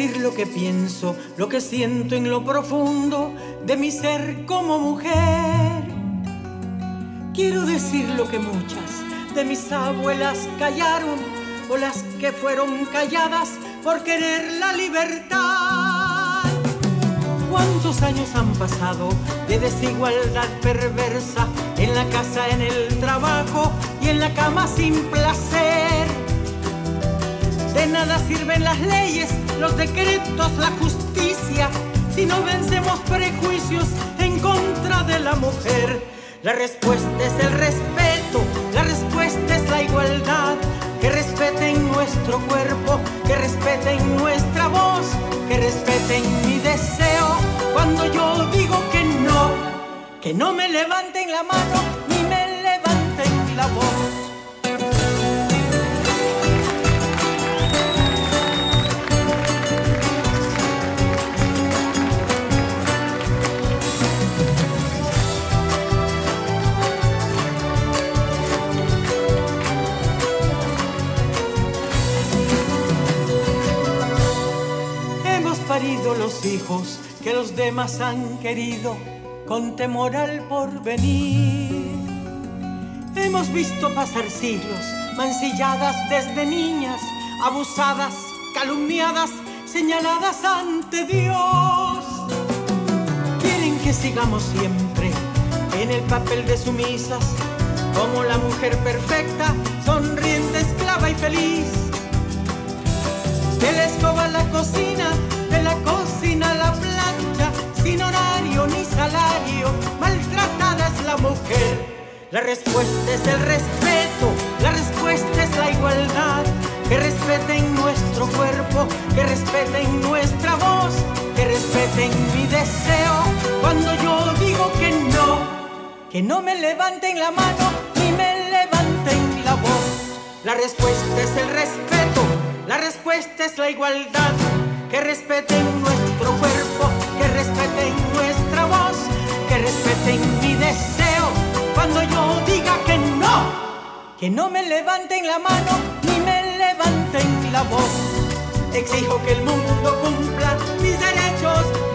decir lo que pienso, lo que siento en lo profundo de mi ser como mujer. Quiero decir lo que muchas de mis abuelas callaron, o las que fueron calladas por querer la libertad. ¿Cuántos años han pasado de desigualdad perversa en la casa, en el trabajo y en la cama sin placer? De nada sirven las leyes, los decretos, la justicia, si no vencemos prejuicios en contra de la mujer. La respuesta es el respeto, la respuesta es la igualdad. Que respeten nuestro cuerpo, que respeten nuestra voz, que respeten mi deseo cuando yo digo que no me levanten la mano ni me levanten la voz. Parido los hijos que los demás han querido con temor al porvenir. Hemos visto pasar siglos, mancilladas desde niñas, abusadas, calumniadas, señaladas ante Dios. Quieren que sigamos siempre en el papel de sumisas, como la mujer perfecta, sonriente, esclava y feliz. De la escoba a la cocina, de la cocina a la plancha, sin horario ni salario, maltratada es la mujer. La respuesta es el respeto, la respuesta es la igualdad. Que respeten nuestro cuerpo, que respeten nuestra voz, que respeten mi deseo cuando yo digo que no me levanten la mano ni me levanten la voz. La respuesta es el respeto, la respuesta es la igualdad. Que respeten nuestro cuerpo, que respeten nuestra voz, que respeten mi deseo cuando yo diga que no me levanten la mano ni me levanten la voz. Exijo que el mundo cumpla mis derechos